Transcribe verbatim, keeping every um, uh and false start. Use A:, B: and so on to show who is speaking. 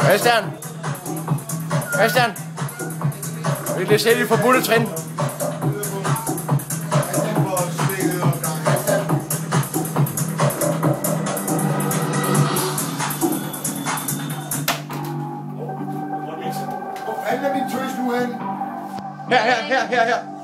A: Christian! Christian! Vi kan lige se de forbudte trin.
B: Hvor fanden er min tøs nu hen?
A: Her, her, her, her, her.